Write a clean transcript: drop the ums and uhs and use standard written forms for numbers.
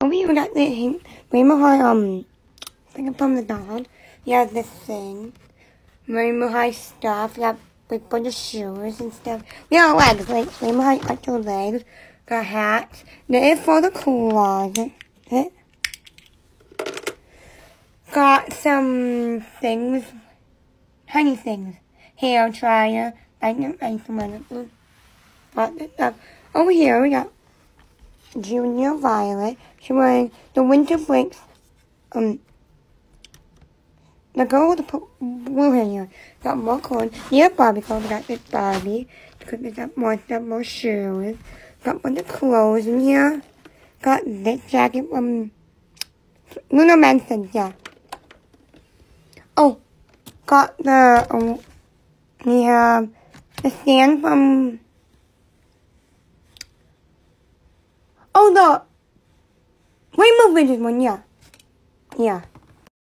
over here we got the Rainbow High, thing from the dog. Yeah, this thing. Rainbow High stuff. We got big bunch of shoes and stuff. We got legs, like Rainbow High actual legs. Got hats. This is for the closet. Got some things. Honey things. Hair dryer. And some other stuff. Over here we got Junior Violet. She's wearing the winter breaks. The girl with the blue hair. Got more clothes. Yeah, Barbie clothes. We got this Barbie. Because we got more stuff, more shoes. Got a bunch of clothes in here. Got this jacket from Luna Manson, yeah. Oh, got the stand from, oh, the Rainbow Vision one, yeah. Yeah.